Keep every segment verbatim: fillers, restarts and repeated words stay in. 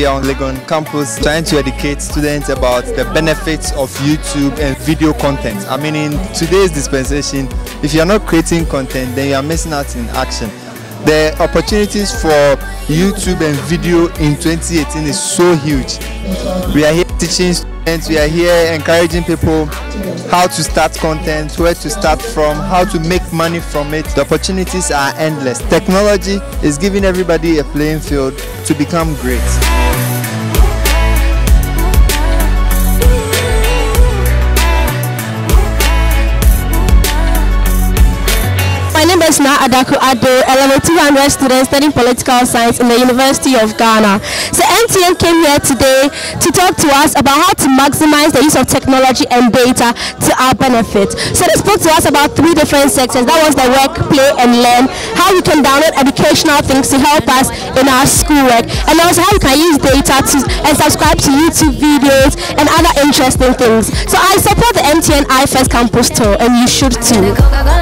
are on Legon campus trying to educate students about the benefits of YouTube and video content. I mean, in today's dispensation, if you are not creating content, then you are missing out in action. The opportunities for YouTube and video in twenty eighteen is so huge. We are here teaching students, we are here encouraging people how to start content, where to start from, how to make money from it. The opportunities are endless. Technology is giving everybody a playing field to become great. My name is Na Adaku Ado, a level two hundred student studying political science in the University of Ghana. So M T N came here today to talk to us about how to maximize the use of technology and data to our benefit. So they spoke to us about three different sectors. That was the work, play and learn, how you can download educational things to help us in our schoolwork, and also how you can use data to and subscribe to YouTube videos and other interesting things. So I support the M T N iFest campus tour, and you should too.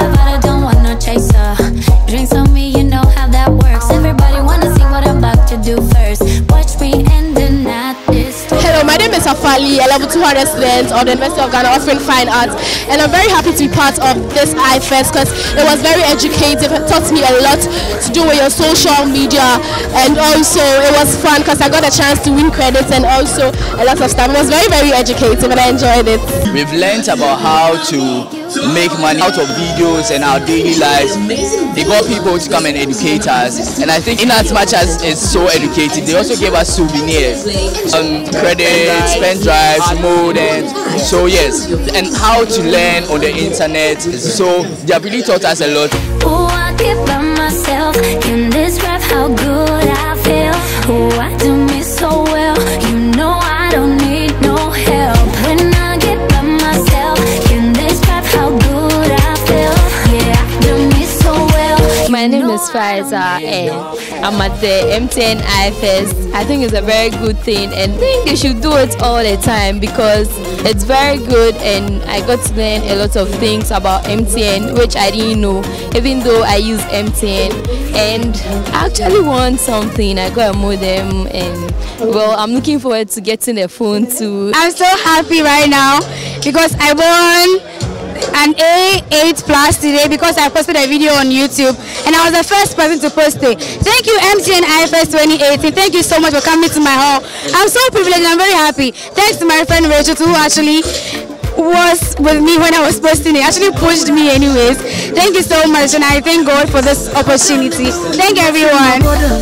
Chaser. Drinks on me, you know how that works. Everybody wanna see what I'm about to do first. Watch me and then not this. Hello, my name is Afali, a level two hundred student of the University of Ghana offering fine arts, and I'm very happy to be part of this iFest because it was very educative. It taught me a lot to do with your social media, and also it was fun because I got a chance to win credits and also a lot of stuff. It was very, very educative and I enjoyed it. We've learned about how to make money out of videos and our daily lives. They got people to come and educate us, and I think in as much as it's so educative, they also gave us souvenirs, um, credits, pen drives, modems. So yes, and how to learn on the internet. So they have really taught us a lot. Oh, I get by myself in this rap, how good I feel. Oh, I do me so well. You know I don't need no help when I get by myself in this rap, how good I feel. Yeah, I do me so well. My name is Faiza and I'm at the M T N iFest. I think it's a very good thing, and I think you should do it all the time because it's very good, and I got to learn a lot of things about M T N which I didn't know, even though I use M T N. And I actually want something. I got a modem, and well, I'm looking forward to getting a phone too. I'm so happy right now because I won an A eight plus today because I posted a video on YouTube and I was the first person to post it. Thank you M T N iFest twenty eighteen. Thank you so much for coming to my hall. I'm so privileged and I'm very happy. Thanks to my friend Rachel who actually was with me when I was posting it. Actually pushed me anyways. Thank you so much, and I thank God for this opportunity. Thank everyone.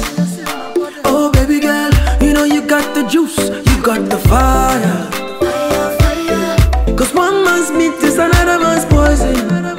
Oh baby girl, you know you got the juice, you got the fire. Cause one man's meat is another man's poison.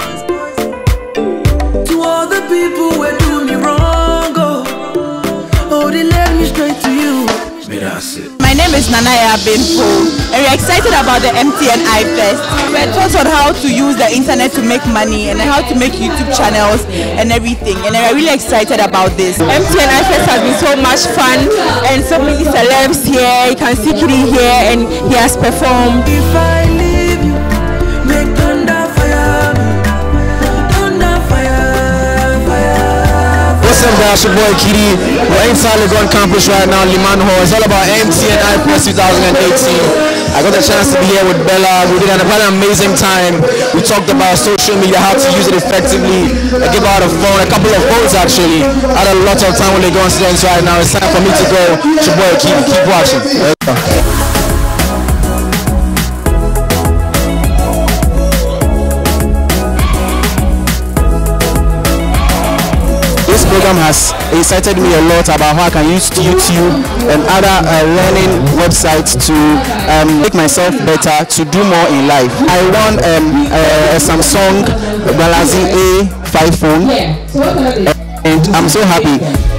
To all the people who do me wrong, oh, oh they led me straight to you. My name is Nanaya Benpo, and we're excited about the M T N iFest. We're taught on how to use the internet to make money and how to make YouTube channels and everything, and we're really excited about this. M T N iFest has been so much fun, and so many celebs here. You can see Kitty here, and he has performed. If I leave you, make thunder fire, thunder fire, fire. What's up guys, your boy Kitty. We're inside Legon campus right now, Limann Hall. It's all about M T N iFest twenty eighteen. I got the chance to be here with Bella. We did an, an amazing time. We talked about social media, how to use it effectively. I gave out a phone, a couple of phones actually. I had a lot of time with Legon students right now. It's time for me to go. It's your boy Kitty. Keep watching. This program has excited me a lot about how I can use YouTube and other uh, learning websites to um, make myself better, to do more in life. I won um, a, a Samsung Galaxy A five phone, and I'm so happy.